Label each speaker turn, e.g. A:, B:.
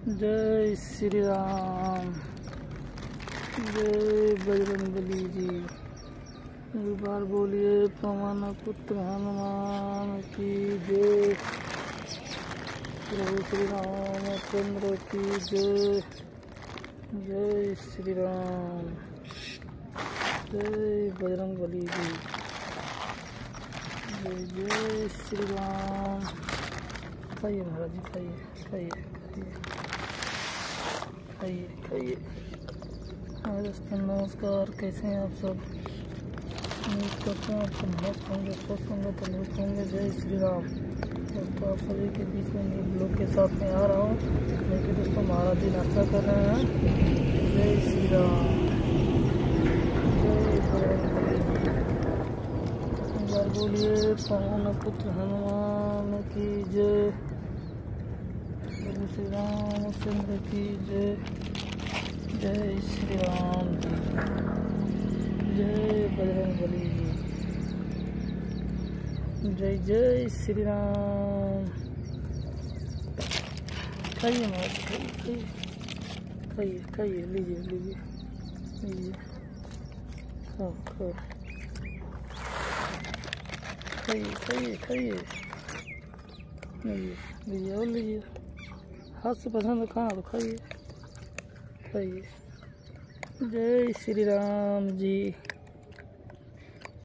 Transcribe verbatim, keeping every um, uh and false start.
A: जय श्री राम, जय बजरंगबली जी। एक बार बोलिए पवन पुत्र हनुमान की जय। प्रभु श्री रामचंद्र की जय। जय श्री राम, जय बजरंगबली जी। जय जय श्री राम। खाइए महाराज जी, खाइए खाइए खाइए खाइए। हाँ दोस्तों नमस्कार, कैसे हैं आप सब? उम्मीद करते हैं आप सब मस्त होंगे, स्वस्थ होंगे, तंदुरुस्त होंगे। जय श्री राम। दोस्तों आप सभी के बीच में न्यू ब्लॉग के साथ में आ रहा हूँ, क्योंकि दोस्तों महाराज जी नाश्ता कर रहे हैं। जय श्री राम, जय बजरंगबली जी। एक बार बोलिए पवन पुत्र हनुमान की जय। प्रभु श्री रामचंद्र की जय। जय श्री राम जी, जय बजरंगबली जी। जय जय श्री राम। खाइए महाराज, खाइए खाइए खाइए, लीजिए लीजिए लीजिए, खाओ खाओ, खाइए खाइए खाइए, लीजिए लीजिए और लीजिए। हाथ से पसंद है खाना तो खाइए खाइए। जय श्री राम जी।